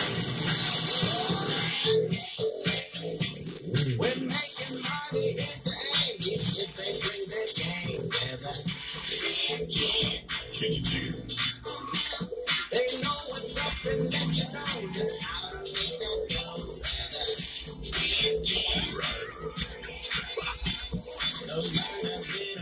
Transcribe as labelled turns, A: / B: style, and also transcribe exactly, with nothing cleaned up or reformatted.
A: When making money is the aim, if they bring their game together. Can you dig it? They know what's up and let you know just how to make that go together. Right. No matter